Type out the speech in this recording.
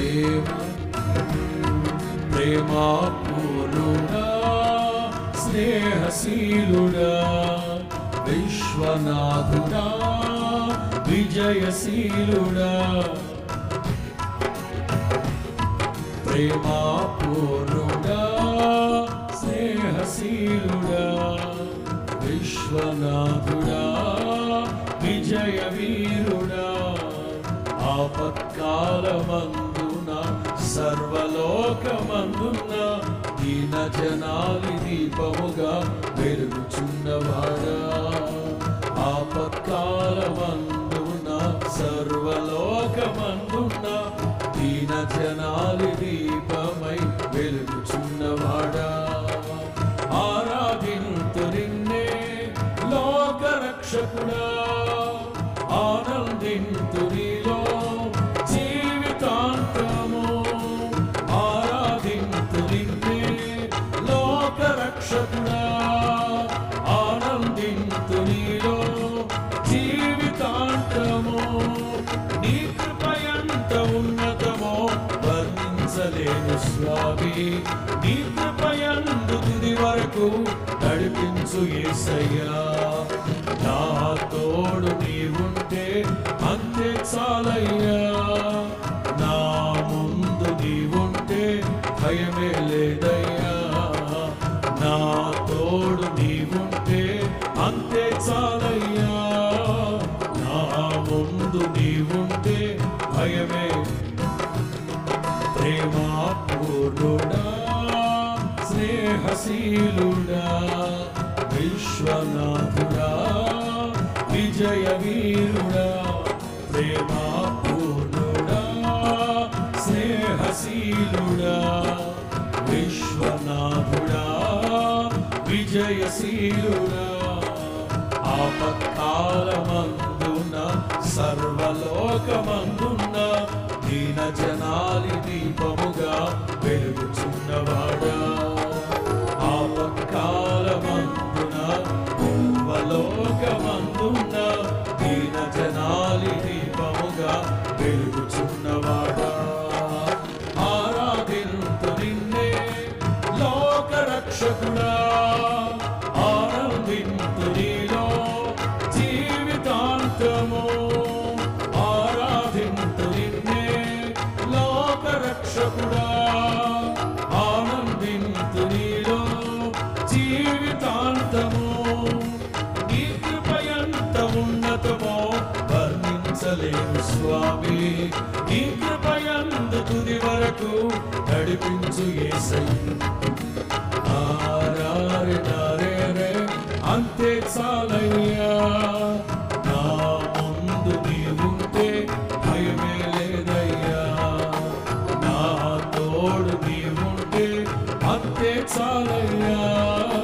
ప్రేమాపూర్ణుడా స్నేహశీలుడా విశ్వనాథుడా విజయశీలుడా ప్రేమాపూర్ణుడా స్నేహశీలుడా విశ్వనాథుడా విజయవీరుడా ఆపత్కాలమందున సర్వలోకమందున దీన జనాలి దీపముగా వెలుగుచున్నవాడా ఆపత్కాలమందున సర్వలోకమందున దీన జనాలి దీపమై వెలుగుచున్నవాడా ఆరాధింతు నిన్నే లోకరక్షకుడా ఆనందింతు నీలో జీవితాంతము ఆరాధింతు నిన్నే లోకరక్షకుడా ఆనందింతు నీలో జీవితాంతము నీ కృపయంత ఉన్నతమో వర్ణించలేను స్వామి నీ కృపయందు తుది వరకు నడిపించు యేసయ్యా నా తోడు నీవుంటే అంతే చాలయ్యా నా ముందు నీవుంటే భయమే లేదయ్యా నా తోడు నీవుంటే అంతే చాలయ్యా నా ముందు నీవుంటే భయమే ప్రేమాపూర్ణుడా స్నేహశీలుడా విశ్వనాథుడా విజయవీరుడా ప్రేమాపూర్ణుడా స్నేహశీలుడా విశ్వనాథుడా విజయశీలుడా ఆపత్కాలమందున సర్వలోకమందున దీన జనాలి దీపముగా వెలుగుచున్నవాడా ఆపత్కాలమందున సర్వలోకమందున దీన జనాలి దీపముగా వెలుగుచున్నవాడా ఆరాధింతు నిన్నే లోకరక్షకుడా ఆనందింతు నీలో జీవితాంతము ఆరాధింతు నిన్నే లోకరక్షకుడా ఆనందింతు నీలో జీవితాంతము నీ కృపయంత ఉన్నతమో వర్ణించలేను స్వామి నీ కృపయందు తుది వరకు నడిపించు యేసయ్యా అంతే చాలయ్యా నా ముందు నీవుంటే భయమే లేదయ్యా నా తోడు నీవుంటే అంతే చాలయ్యా